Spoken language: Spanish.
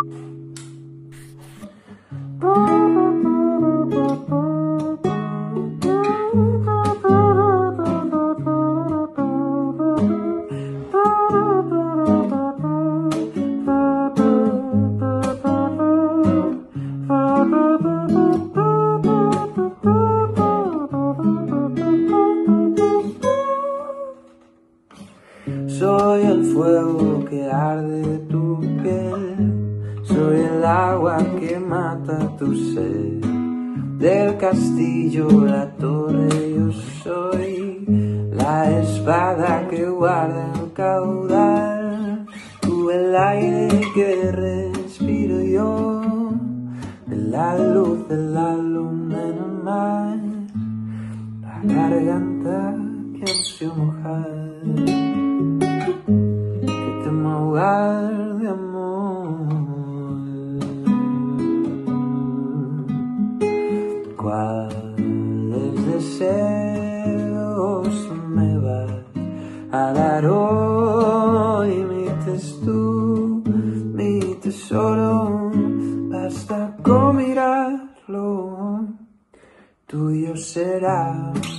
Soy el fuego que arde tu piel, soy el agua que mata tu sed. Del castillo la torre yo soy, la espada que guarda el caudal. Tú el aire que respiro yo, de la luz de la luna en el mar, la garganta que ansio mojar, ahogar de amor. ¿Cuáles deseos me vas a dar hoy? Mi tú, mi tesoro, basta con mirarlo, tuyo será.